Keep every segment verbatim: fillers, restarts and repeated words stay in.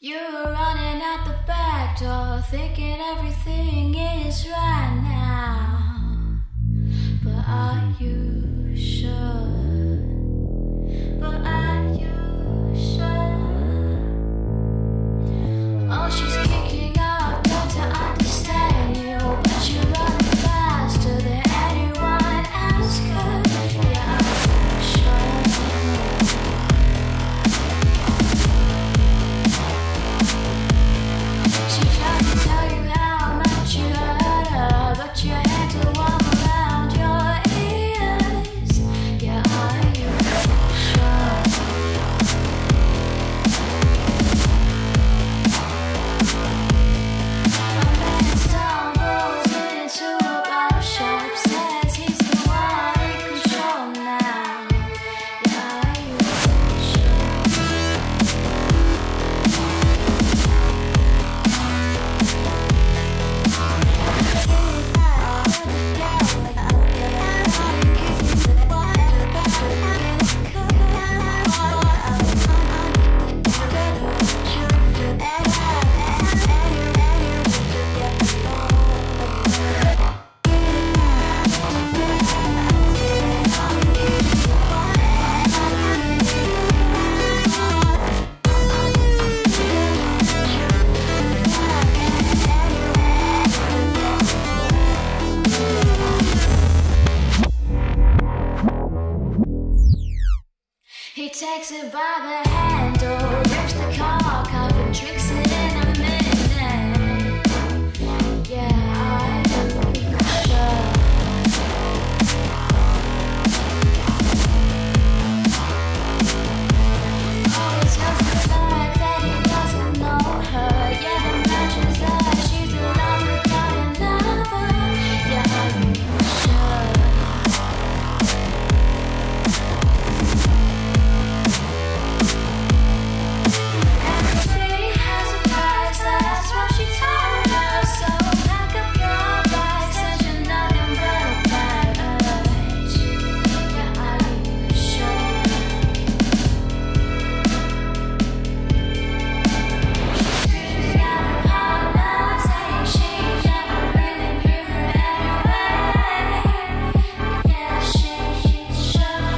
You're running out the back door, thinking everything is right now. But are you sure? But are you sure? Oh, she's kicking up, don't to understand you, but you're running faster than anyone else could. Yeah, are you sure? She tried to tell you how much you hurt her, but your hands are warm around your ears. Yeah, are you sure? A man stumbles into a bottle shop, says he's the one in control now. Yeah, are you sure? He takes it by the handle, rips the cork off and drinks it in a minute. Yeah, are you sure? Oh, it's just the fact that he doesn't know her. Yeah, imagines that she's a lover, got another. Yeah, are you sure? Everything has a price, that's what she told us. So pack up your bags, and you're nothing but a bad urge. Yeah, are you sure? She's screaming out her partner, saying she never really knew her anyway. Yeah, she's sure.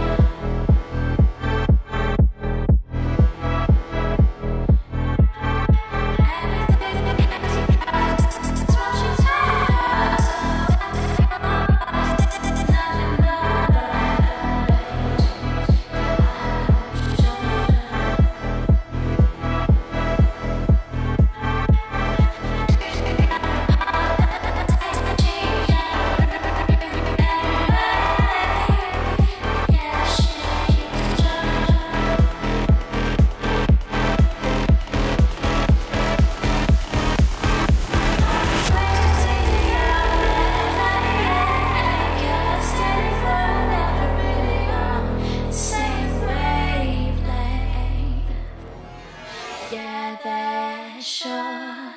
Yeah, they're sure.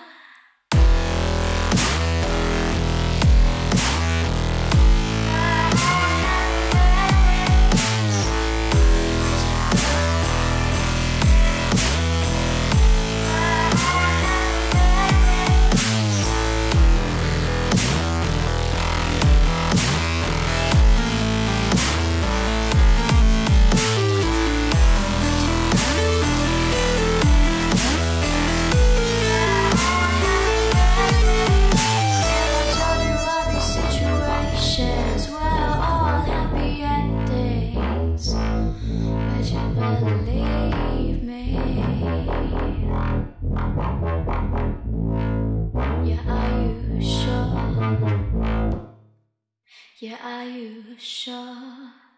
Believe me. Yeah, are you sure? Yeah, are you sure?